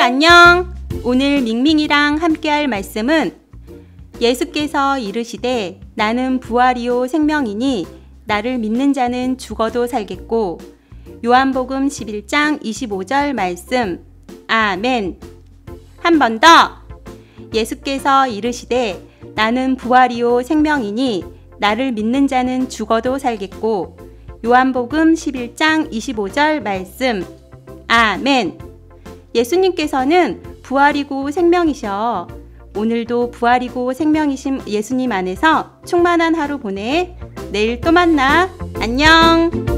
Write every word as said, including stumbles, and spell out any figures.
안녕! 오늘 밍밍이랑 함께할 말씀은 예수께서 이르시되 나는 부활이요 생명이니 나를 믿는 자는 죽어도 살겠고 요한복음 십일 장 이십오 절 말씀. 아멘. 한 번 더. 예수께서 이르시되 나는 부활이요 생명이니 나를 믿는 자는 죽어도 살겠고 요한복음 십일 장 이십오 절 말씀. 아멘. 예수님께서는 부활이고 생명이셔. 오늘도 부활이고 생명이신 예수님 안에서 충만한 하루 보내. 내일 또 만나. 안녕.